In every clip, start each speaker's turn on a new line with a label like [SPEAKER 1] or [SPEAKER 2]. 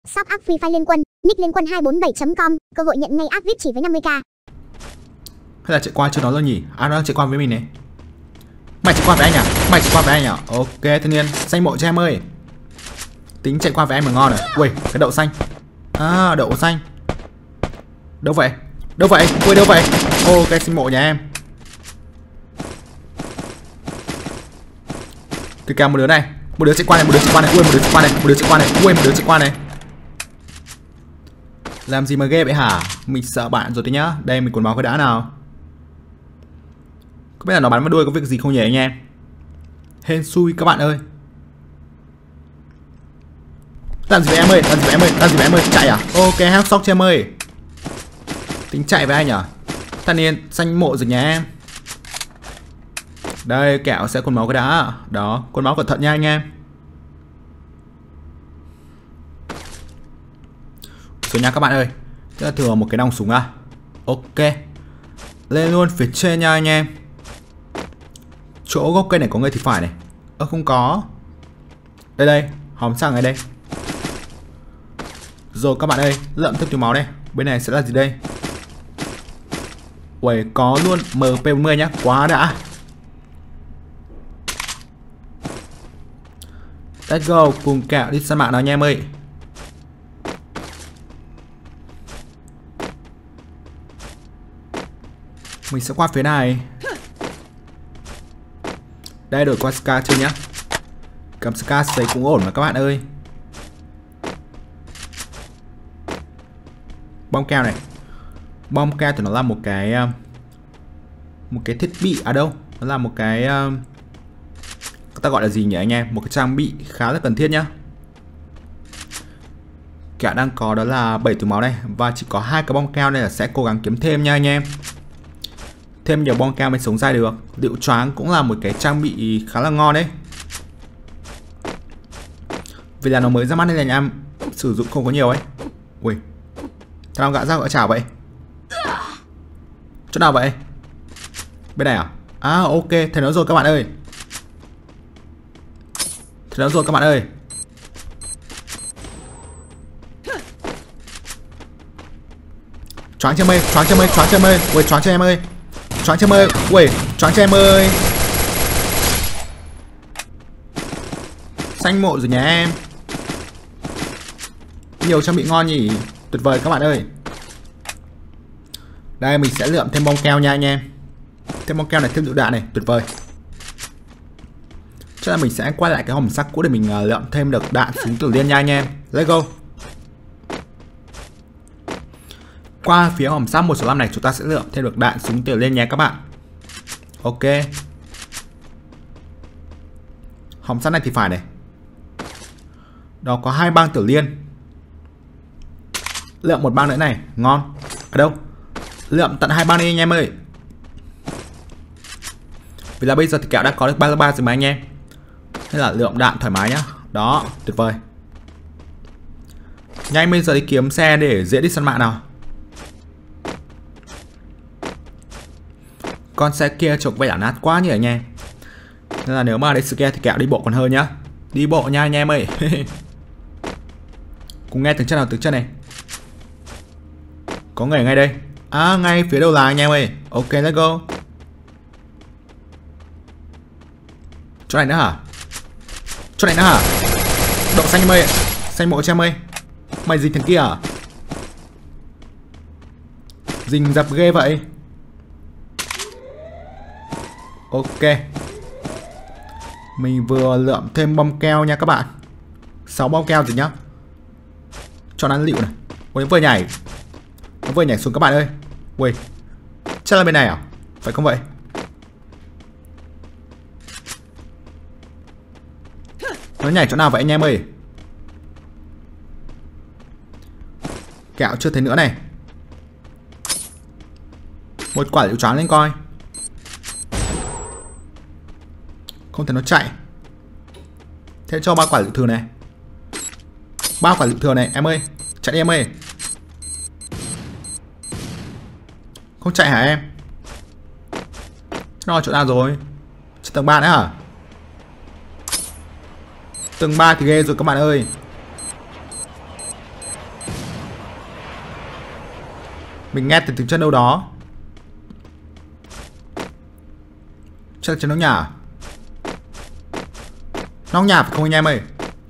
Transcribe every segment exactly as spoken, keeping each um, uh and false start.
[SPEAKER 1] Shop app Free Fire Liên Quân, nick liên quân hai bốn bảy chấm com, cơ hội nhận ngay app vê i pê chỉ với năm mươi k.
[SPEAKER 2] Hay là chạy qua cho nó rồi nhỉ? À, nó đang chạy qua với mình này. Mày chạy qua với anh à? Mày chạy qua với anh à? Ok, thanh niên, xanh mộ cho em ơi. Tính chạy qua với em mà ngon rồi. Ui, cái đậu xanh. À, đậu xanh. Đâu vậy? Đâu vậy? Ui, đâu vậy? Ô, cái xanh mộ nhà em. Kìa kìa, một đứa này. Một đứa chạy qua này, một đứa chạy qua này. Ui, một đứa chạy qua này, một đứa chạy qua này. Ui, một đứa chạy qua này. Làm gì mà ghê vậy hả? Mình sợ bạn rồi đấy nhá. Đây, mình cuốn máu cái đã nào. Không biết là nó bắn vào đuôi có việc gì không nhỉ anh em? Hên xui các bạn ơi. Làm gì với em ơi? Làm gì với em ơi? Làm gì với em ơi? Chạy à? Ok, help sóc cho em ơi. Tính chạy với anh à? Thanh niên xanh mộ rồi nhà em. Đây, kẹo sẽ cuốn máu cái đã. Đó, cuốn máu cẩn thận nha anh em. Rồi nha các bạn ơi. Thế là thừa một cái nòng súng à. Ok. Lên luôn phía trên nha anh em. Chỗ gốc cây này có người thì phải này. Ơ không có. Đây đây, hòm sang ngay đây. Rồi các bạn ơi, lượm thêm túi máu đây. Bên này sẽ là gì đây? Uầy, có luôn em pê bốn mươi nhá, quá đã. Let's go, cùng kẹo đi săn mạng nào nha em ơi. Mình sẽ qua phía này. Đây, đổi qua Scar chơi nhá. Cầm Scar giấy cũng ổn mà các bạn ơi. Bom keo này. Bom keo thì nó là một cái Một cái thiết bị. À đâu, nó là một cái ta gọi là gì nhỉ anh em? Một cái trang bị khá là cần thiết nhá. Kẹo đang có đó là bảy túi máu này. Và chỉ có hai cái bom keo này là sẽ cố gắng kiếm thêm nha anh em. Thêm nhiều bom keo mới sống dai được. Liệu choáng cũng là một cái trang bị khá là ngon đấy. Vì là nó mới ra mắt nên là anh em sử dụng không có nhiều ấy. Ui, thằng nào gã ra gã chào vậy? Chỗ nào vậy? Bên này à? À ok, thấy nó rồi các bạn ơi. Thấy nó rồi các bạn ơi. Choáng cho em ơi, choáng cho em ơi, choáng cho em ơi. Ui, choáng cho em ơi. Choáng cho em ơi. Ui, choáng cho em ơi. Xanh mộ rồi nhà em. Nhiều trang bị ngon nhỉ. Tuyệt vời các bạn ơi. Đây, mình sẽ lượm thêm bom keo nha anh em. Thêm bom keo này, thêm lựu đạn này, tuyệt vời. Chắc là mình sẽ quay lại cái hòm sắt cũ để mình uh, lượm thêm được đạn súng tử liên nha anh em. Let's go. Qua phía hòm sắt một số năm này chúng ta sẽ lượm thêm được đạn súng tử liên nha các bạn. Ok. Hòm sắt này thì phải này. Đó có hai băng tử liên. Lượm một băng nữa này, ngon. Ở đâu? Lượm tận hai băng đi anh em ơi. Vì là bây giờ thì kẹo đã có được ba mươi ba rồi mà anh em. Thế là lượm đạn thoải mái nhá. Đó, tuyệt vời. Nhanh bây giờ đi kiếm xe để dễ đi săn mạng nào. Con xe kia trông vẻ nát quá nhỉ anh em. Nên là nếu mà đấy sự kia thì kẹo đi bộ còn hơn nhá. Đi bộ nha anh em ơi. Cùng nghe tiếng chân nào tiếng chân này. Có người ngay đây. À, ngay phía đầu là anh em ơi. Ok, let's go. Chỗ này nữa hả? Chỗ này nữa hả? Đậu xanh em ơi. Xanh mộ cho em ơi. Mày dính thằng kia à? Dính dập ghê vậy. Ok. Mình vừa lượm thêm bom keo nha các bạn. sáu bom keo rồi nhá. Cho nó ăn lựu này. Ôi, nó vừa nhảy. Nó vừa nhảy xuống các bạn ơi. Ui, chắc là bên này à? Phải không vậy? Nó nhảy chỗ nào vậy anh em ơi? Kẹo chưa thấy nữa này. Một quả lựu choáng lên coi. Không thấy nó chạy. Thế cho ba quả lựu thừa này. Ba quả lựu thừa này em ơi. Chạy đi em ơi. Không chạy hả em? Nó ở chỗ nào rồi? Trên tầng ba nữa hả? Tầng ba thì ghê rồi các bạn ơi. Mình nghe từ tiếng chân đâu đó. Chắc là trên nóc nhà à? Nóc nhà phải không anh em ơi?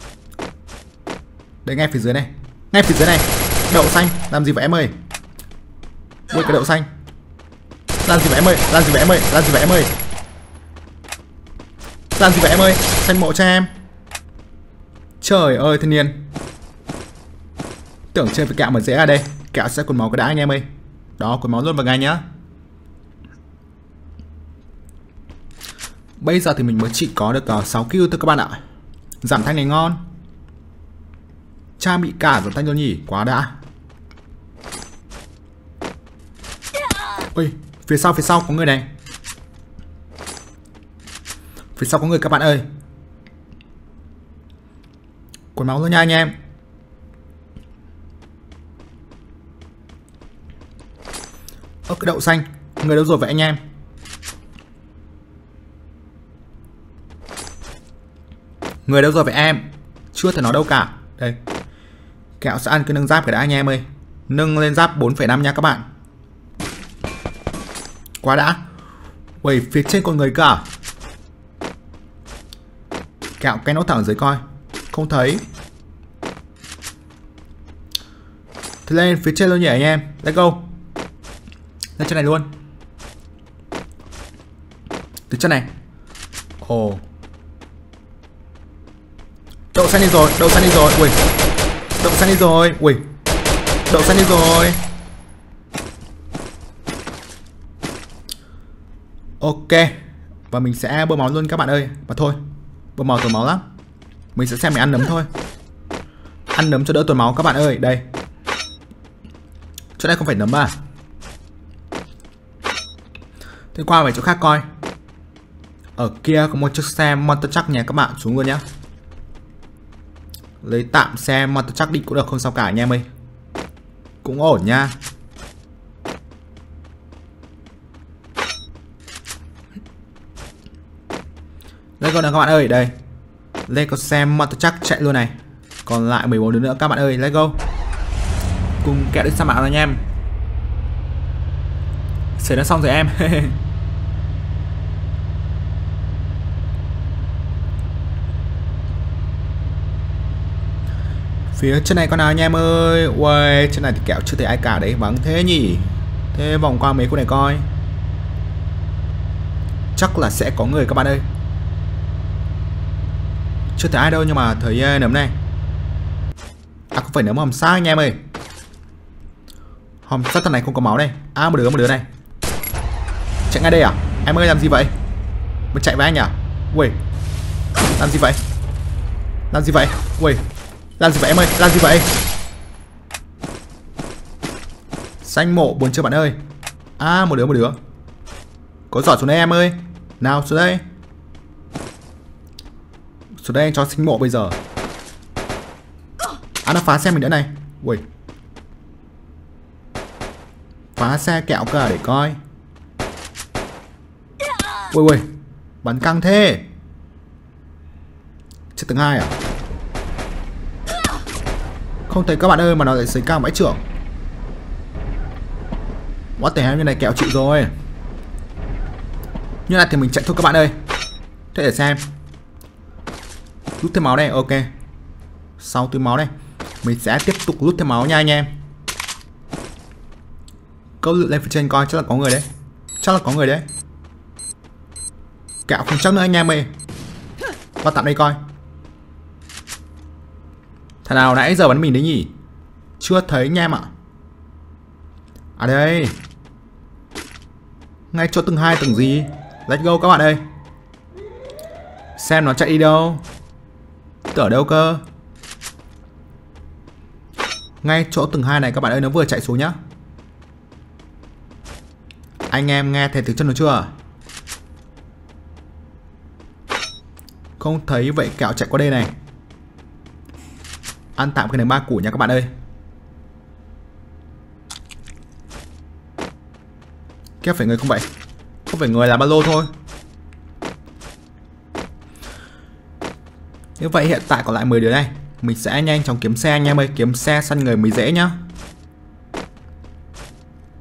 [SPEAKER 2] Đấy, ngay phía dưới này. Ngay phía dưới này. Đậu xanh. Làm gì vậy em ơi? Ui, cái đậu xanh. Làm gì vậy em ơi? Làm gì vậy em ơi? Làm gì vậy em ơi? Làm gì vậy em ơi? Xanh mộ cho em. Trời ơi thiên nhiên. Tưởng chơi với kẹo mà dễ ở đây. Kẹo sẽ cuốn máu cái đã anh em ơi. Đó, cuốn máu luôn vào ngay nhá. Bây giờ thì mình mới chỉ có được uh, sáu kill thôi các bạn ạ. Giảm thanh này ngon. Trang bị cả giảm thanh luôn nhỉ. Quá đã. Ui, phía sau phía sau có người này. Phía sau có người các bạn ơi. Cuốn máu luôn nha anh em. Ơ, cái đậu xanh. Người đâu rồi vậy anh em? Người đâu rồi vậy em? Chưa thể nói đâu cả. Đây. Kẹo sẽ ăn cái nâng giáp cái đã anh em ơi. Nâng lên giáp bốn phẩy năm nha các bạn. Quá đã. Ui, phía trên con người cả. Kẹo cái nốt thẳng dưới coi. Không thấy. Thì lên phía trên luôn nhỉ anh em. Let's go. Lên trên này luôn. Từ chân này. Ồ. Oh. Đậu xanh đi rồi, đậu xanh đi rồi. Ui. Đậu xanh đi rồi. Ui. Đậu xanh đi rồi. Ok. Và mình sẽ bơm máu luôn các bạn ơi. Và thôi, bơm máu tồn máu lắm. Mình sẽ xem mình ăn nấm thôi. Ăn nấm cho đỡ tồn máu các bạn ơi. Đây. Chỗ này không phải nấm à? Thế qua về chỗ khác coi. Ở kia có một chiếc xe Monster Truck nha các bạn. Xuống luôn nhá. Lấy tạm xe Monster Truck đi cũng được, không sao cả anh em ơi. Cũng ổn nha. Let's go nào các bạn ơi. Đây. Lên con xe Monster Truck chạy luôn này. Còn lại mười bốn đứa nữa các bạn ơi. Let's go. Cùng kẹo đi sa mạc anh em. Xảy đã xong rồi em. Phía trên này con nào anh em ơi. Uầy, trên này thì kẹo chưa thấy ai cả đấy. Vắng thế nhỉ. Thế vòng qua mấy khu này coi. Chắc là sẽ có người các bạn ơi. Chưa thấy ai đâu nhưng mà thấy nấm này. À, không phải nấm hòm xác anh em ơi. Hòm xác thằng này không có máu đây. À, một đứa một đứa này. Chạy ngay đây à? Em ơi làm gì vậy? Mình chạy với anh à? Ui. Làm gì vậy? Làm gì vậy? Ui. Làm gì vậy em ơi? Làm gì vậy? Xanh mộ buồn chưa bạn ơi? À, một đứa một đứa. Có giỏ xuống đây em ơi. Nào xuống đây. Xuống đây anh cho sinh mộ bây giờ. À, nó phá xe mình nữa này. Ui. Phá xe kẹo cả để coi. Ui ui. Bắn căng thế. Chết tầng hai à? Không thấy các bạn ơi mà nó lại xây cao vãi trưởng. What the hell, như này kẹo chịu rồi. Như này thì mình chạy thôi các bạn ơi. Thế để xem. Rút thêm máu đây, ok. Sau túi máu đây mình sẽ tiếp tục rút thêm máu nha anh em. Câu lượn lên phía trên coi, chắc là có người đấy. Chắc là có người đấy. Kẹo không chắc nữa anh em ơi. Qua tạm đây coi. Thằng nào nãy giờ bắn mình đấy nhỉ? Chưa thấy anh em ạ. À đây. Ngay chỗ tầng hai tầng gì. Let's go các bạn ơi. Xem nó chạy đi đâu. Tưởng ở đâu cơ. Ngay chỗ tầng hai này các bạn ơi, nó vừa chạy xuống nhá. Anh em nghe thấy tiếng chân nó chưa? Không thấy vậy kẹo chạy qua đây này. Ăn tạm cái này ba củ nha các bạn ơi. Kép phải người không vậy? Không phải người là ba lô thôi. Như vậy hiện tại còn lại mười đứa này. Mình sẽ nhanh chóng kiếm xe anh em ơi. Kiếm xe săn người mới dễ nhá.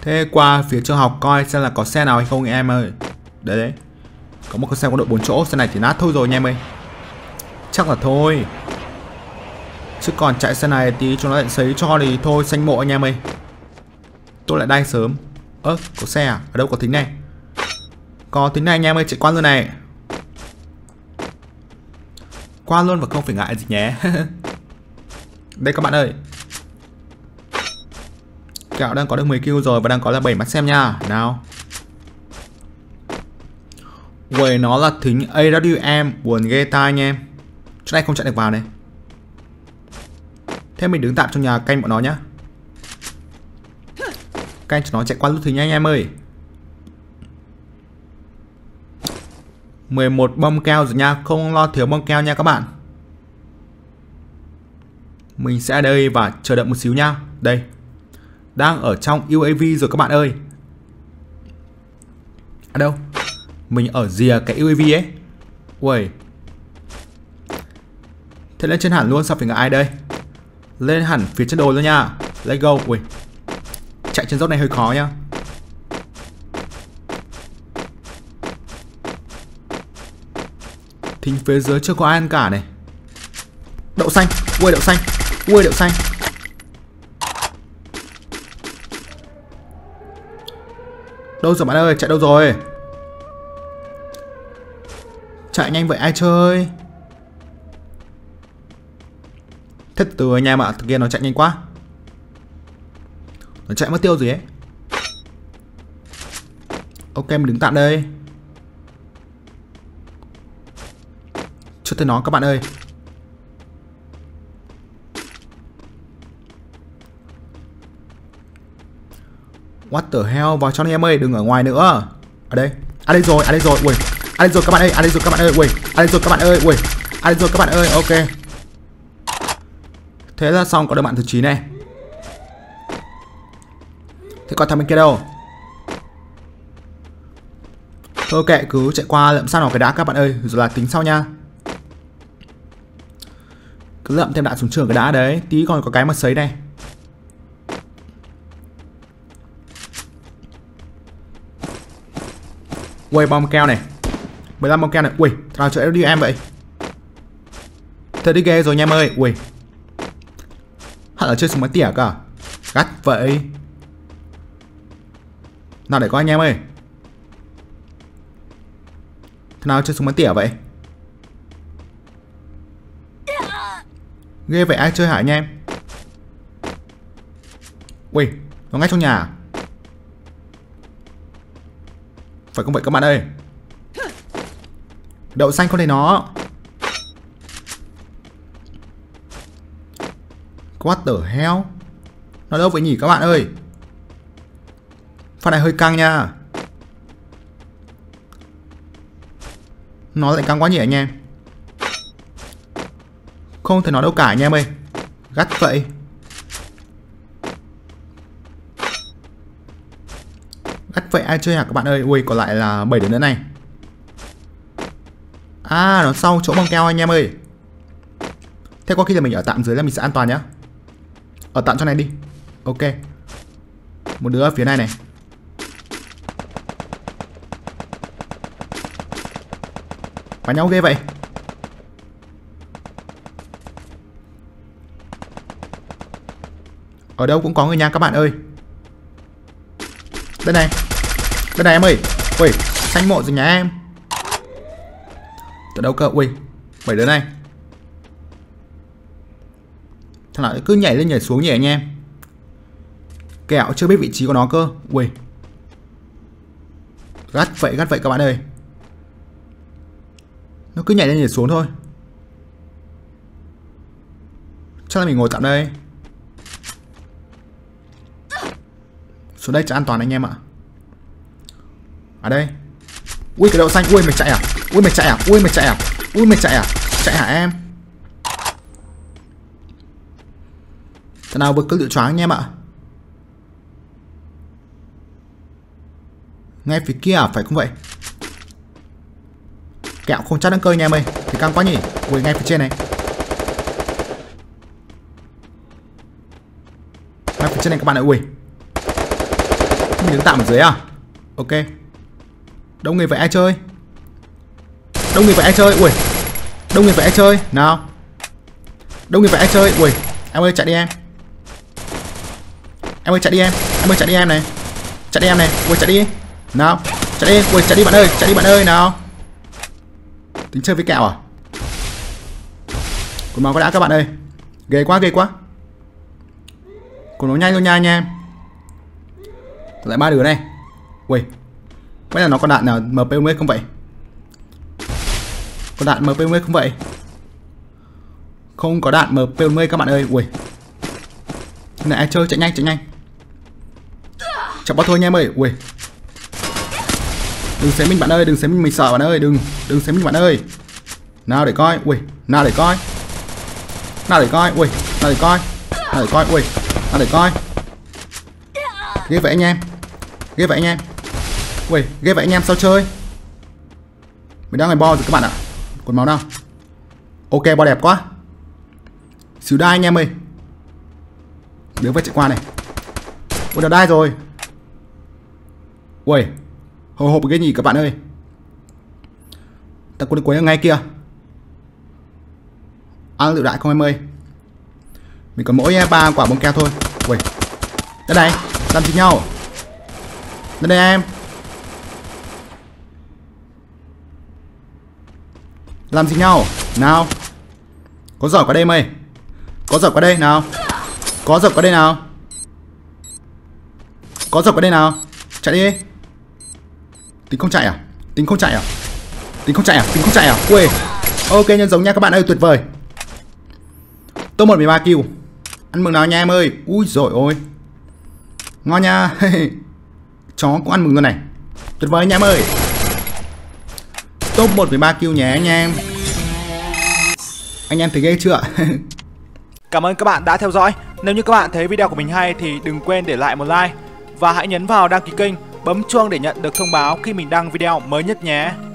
[SPEAKER 2] Thế qua phía trường học coi xem là có xe nào hay không em ơi. Đấy đấy. Có một con xe có đội bốn chỗ, xe này thì nát thôi rồi nha em ơi. Chắc là thôi. Chứ còn chạy xe này tí cho nó lại sấy cho thì thôi xanh mộ anh em ơi. Tôi lại đai sớm. Ơ, có xe à? Ở đâu có tính này? Có tính này anh em ơi, chạy qua luôn này. Qua luôn và không phải ngại gì nhé. Đây các bạn ơi. Kẹo đang có được mười kill rồi và đang có là bảy mắt xem nha. Nào. Vậy nó là thính a vê em, buồn ghê tai anh em. Chỗ này không chạy được vào này. Thế mình đứng tạm trong nhà canh bọn nó nhá. Canh cho nó chạy qua lúc thính anh em ơi. mười một bom keo rồi nha, không lo thiếu bom keo nha các bạn. Mình sẽ ở đây và chờ đợi một xíu nha. Đây. Đang ở trong u a vê rồi các bạn ơi. Ở đâu? Mình ở rìa cái u a vê ấy. Ui. Thế lên trên hẳn luôn, sao phải ngại ai đây? Lên hẳn phía trên đồi luôn nha. Let's go. Ui. Chạy trên dốc này hơi khó nhá. Thính phía dưới chưa có ai ăn cả này. Đậu xanh. Ui đậu xanh. Ui đậu xanh. Đâu rồi bạn ơi, chạy đâu rồi? Chạy nhanh vậy ai chơi? Thế từ anh em ạ, từ kia nó chạy nhanh quá. Nó chạy mất tiêu gì ấy. Ok mình đứng tạm đây. Chưa tới nó các bạn ơi. What the hell, vào trong em ơi, đừng ở ngoài nữa. Ở đây, à đây rồi, à đây rồi, ui, à đây rồi các bạn ơi, à đây rồi các bạn ơi, ui, à đây rồi các bạn ơi, ui, à đây rồi các bạn ơi, ok. Thế là xong, có được bạn thứ chín này. Thế còn thằng bên kia đâu? Thôi kệ, cứ chạy qua lượm sao nào cái đá các bạn ơi, rồi là tính sau nha. Cứ lượm thêm đạn xuống trường cái đá đấy, tí còn có cái mà sấy này. Ui bom keo này, mười lăm bom keo này. Ui thằng nào chơi đi em vậy? Thật đi ghê rồi nha em ơi. Ui hẳn là chơi súng máy tỉa cả. Gắt vậy. Nào để coi anh em ơi. Thằng nào chơi súng máy tỉa vậy? Ghê vậy, ai chơi hả anh em? Ui nó ngay trong nhà à? Phải không vậy các bạn ơi? Đậu xanh không thấy nó. What the hell? Nó đâu vậy nhỉ các bạn ơi? Pha này hơi căng nha. Nó lại căng quá nhỉ anh em. Không thể nói đâu cả anh em ơi. Gắt vậy. Gắt vậy ai chơi hả các bạn ơi? Ui còn lại là bảy đứa nữa này. À nó sau chỗ bom keo anh em ơi. Thế có khi là mình ở tạm dưới là mình sẽ an toàn nhá. Ở tạm chỗ này đi. Ok. Một đứa ở phía này này. Bắn nhau ghê vậy. Ở đâu cũng có người nha các bạn ơi. Đây này. Đây này em ơi. Ui xanh mộ rồi nhà em. Từ đâu cơ? Ui bảy đứa này. Thằng nào cứ nhảy lên nhảy xuống nhỉ anh em. Kẹo chưa biết vị trí của nó cơ. Ui gắt vậy gắt vậy các bạn ơi. Nó cứ nhảy lên nhảy xuống thôi. Chắc là mình ngồi tạm đây. Xuống đây cho an toàn anh em ạ. Ở đây. Ui cái đậu xanh. Ui mày chạy à? Ui mày chạy à? Ui mày chạy à? Ui mày chạy à? Chạy hả em? Thằng nào vừa cứ lựa choáng anh em ạ. Ngay phía kia à? Phải không vậy? Kẹo không chắc đang cơi nha em ơi. Thì căng quá nhỉ. Ui ngay phía trên này. Ngay phía trên này các bạn ạ. Ui Mình đứng tạm ở dưới à? Ok. Đông người vậy ai chơi? Đông người vậy ai chơi? Ui. Đông người vậy ai chơi? Nào. Đông người vậy ai chơi? Ui. Em ơi chạy đi em. Em ơi chạy đi em. Em ơi chạy đi em này. Chạy đi em này. Ui chạy đi. Nào. Chạy đi. Ui chạy đi bạn ơi. Chạy đi bạn ơi nào. Tính chơi với kẹo à? Còn máu có đã các bạn ơi. Ghê quá ghê quá. Còn nó nhanh thôi nha anh em. Lại ba đứa này. Ui. Mấy là nó có đạn nào em pê không vậy? Có đạn em pê không vậy? Không có đạn em pê các bạn ơi. Ui. Này ai chơi chạy nhanh chạy nhanh. Chẳng bao thôi nha em ơi. Ui. Đừng xém mình bạn ơi, đừng xém mình mình sợ bạn ơi, đừng, đừng xém mình bạn ơi. Nào để coi, ui, nào để coi. Nào để coi, ui, nào để coi. Nào để coi, ui, nào để coi. Ghê vậy anh em. Ghê vậy anh em. Ui, ghê vậy anh em sao chơi? Mình đang ngày bo rồi các bạn ạ. Còn máu nào? Ok, bo đẹp quá. Xíu đai anh em ơi. Đứa phải chạy qua này. Ui, đã đai rồi. Ui, hồi hộp cái gì các bạn ơi. Ta quân cuối ở ngay kia. Ăn lựu đại không em ơi. Mình còn mỗi ba quả bông keo thôi. Ui. Đây này, làm gì nhau. Đây đây em. Làm gì nhau. Nào. Có giỏi qua đây em ơi. Có giỏi qua đây nào. Có giỏi qua đây nào. Có giỏi qua đây nào. Chạy đi. Tính không chạy à? Tính không chạy à? Tính không chạy à? Tính không chạy à? Ui. Ok nhân giống nha các bạn ơi, tuyệt vời. Top một mười ba kill. Ăn mừng nào nha em ơi. Ui dồi ôi. Ngon nha. Chó cũng ăn mừng luôn này. Tuyệt vời nha em ơi. Top một mười ba kill nhé anh em. Anh em thấy ghê chưa?
[SPEAKER 3] Cảm ơn các bạn đã theo dõi. Nếu như các bạn thấy video của mình hay thì đừng quên để lại một like. Và hãy nhấn vào đăng ký kênh, bấm chuông để nhận được thông báo khi mình đăng video mới nhất nhé.